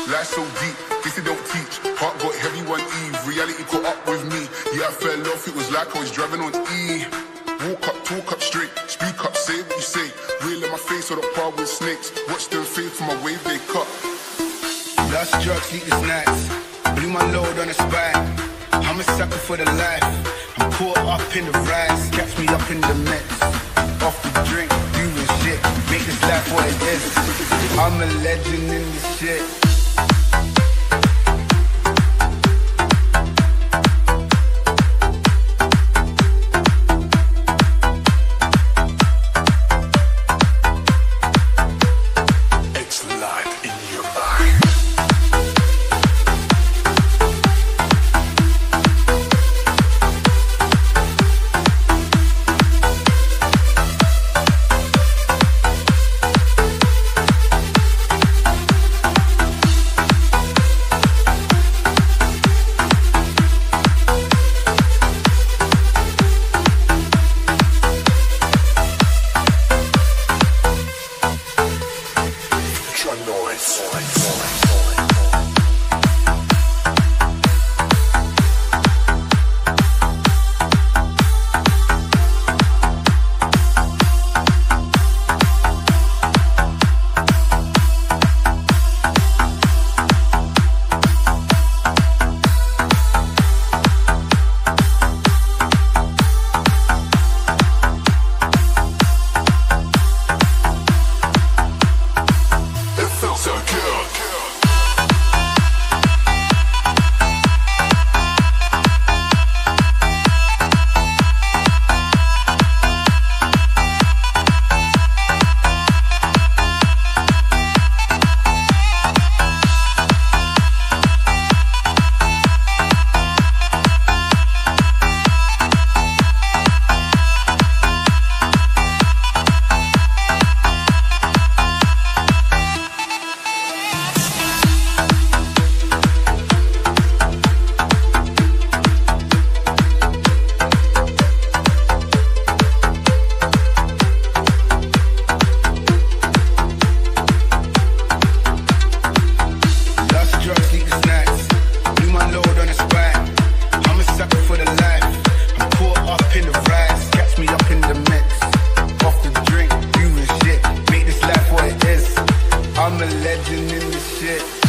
Life so deep, guess it don't teach. Heart got heavy one eve, reality caught up with me. Yeah, I fell off, it was like I was driving on E. Walk up, talk up straight, speak up, say what you say. Real in my face or the par with snakes. Watch them fade from my wave, they cut. Lost drugs, sleepless nights. Blew my load on the spine. I'm a sucker for the life. I'm caught up in the rise. Catch me up in the mix. Off the drink, doing shit. Make this life what it is. I'm a legend in this shit. I'm a legend in this shit.